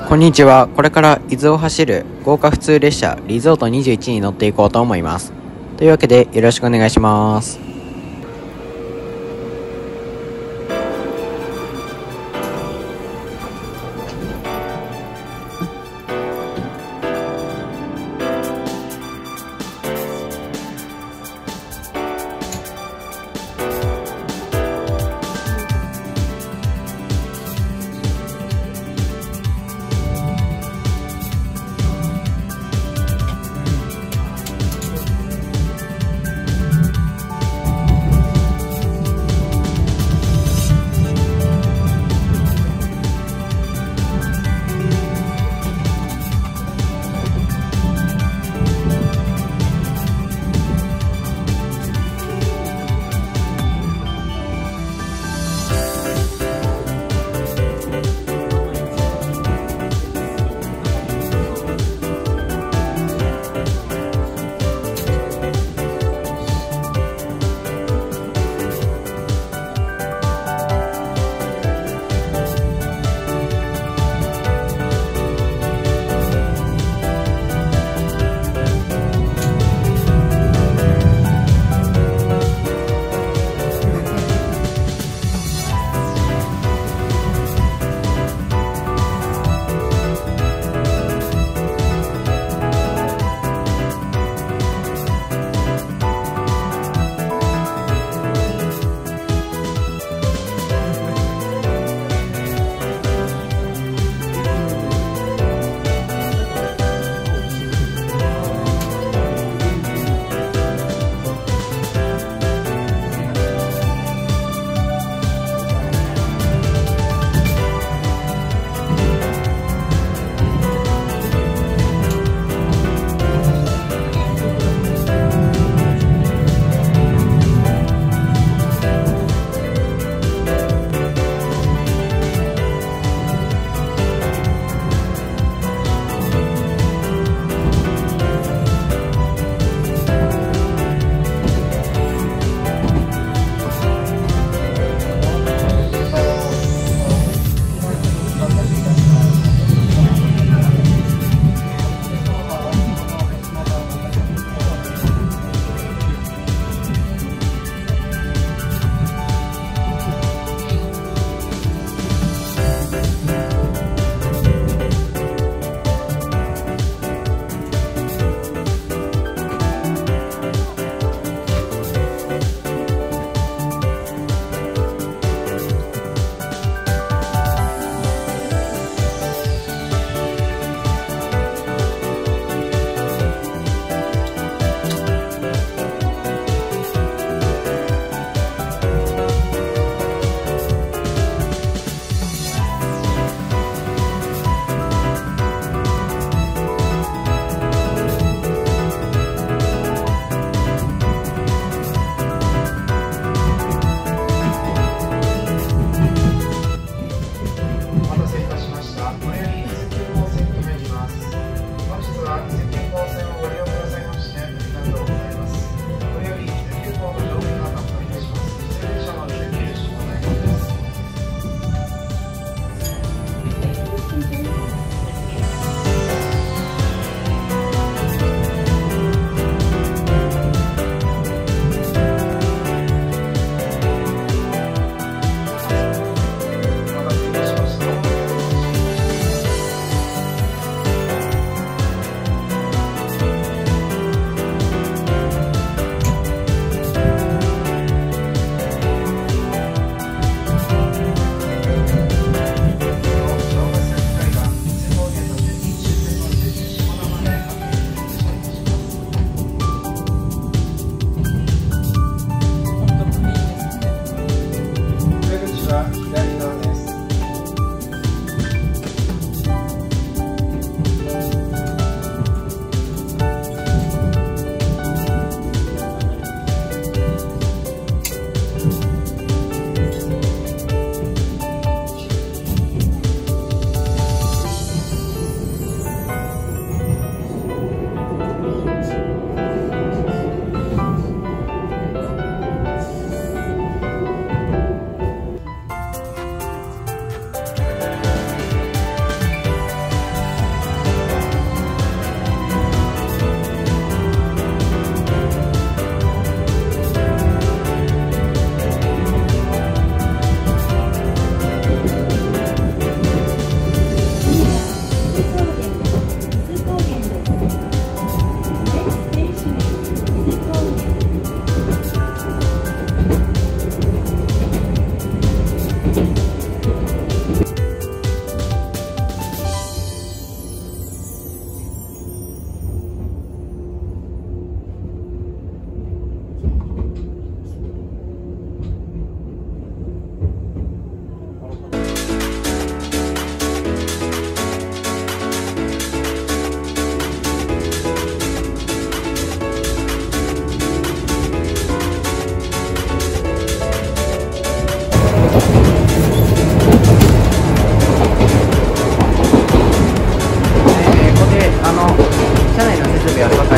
こんにちは。これから伊豆を走る豪華普通列車リゾート21に乗っていこうと思います。というわけでよろしくお願いします。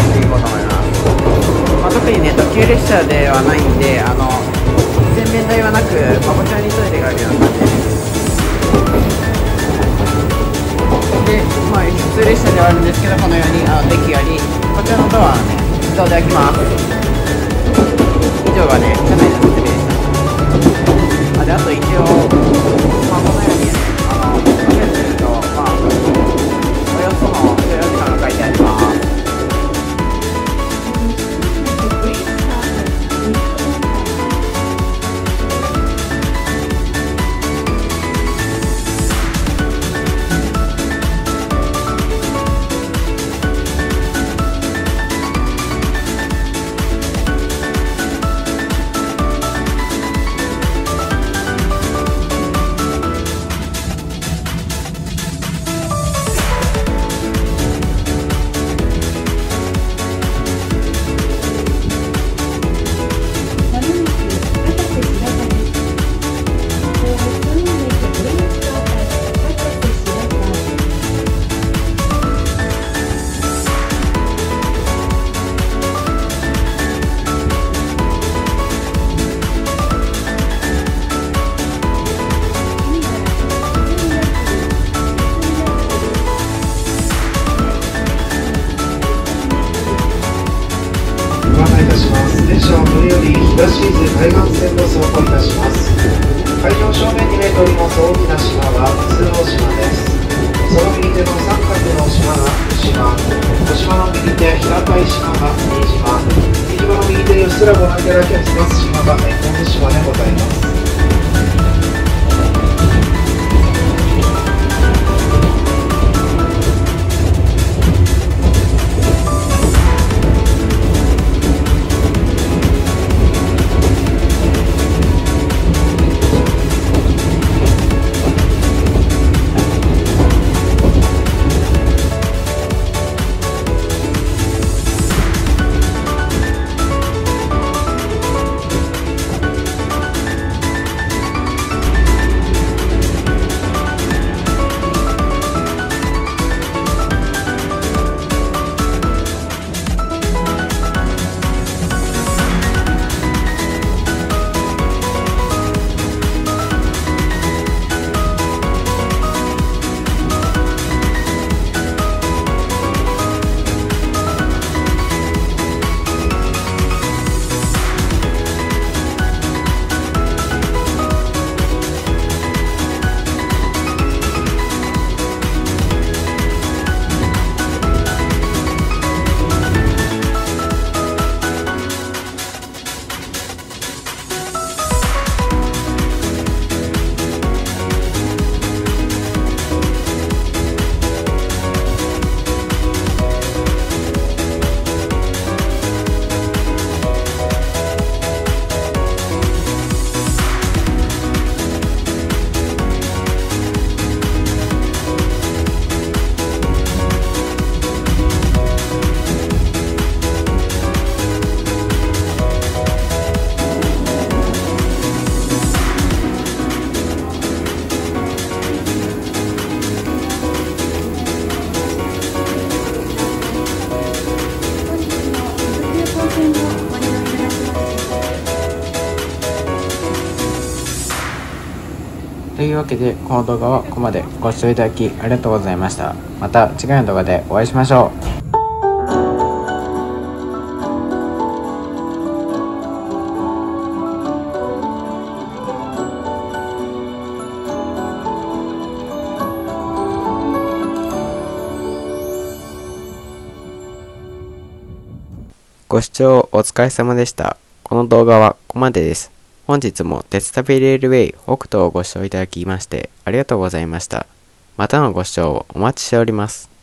っていこうと思います。特にね、特急列車ではないんで、洗面台はなく、こちらにトイレがあるような感じです。で、普通列車ではあるんですけど、このように電気があり、こちらのドアはね、自動で開きます。以上がね、車内の説明でした。で、あと一応、このようにね、かけてると、およその所要時間が書いてあります。 電車はこれより東伊豆海岸線を走行いたします。海上正面に見えております大きな島が通大島です。その右手の三角の島が福島、福島の右手平たい島が新島、新島の右手にうっすらご覧いただきます島が根本島でございます。 というわけで、この動画はここまでご視聴いただきありがとうございました。また次回の動画でお会いしましょう。ご視聴お疲れ様でした。この動画はここまでです。本日も鉄旅レールウェイ北斗をご視聴いただきましてありがとうございました。またのご視聴をお待ちしております。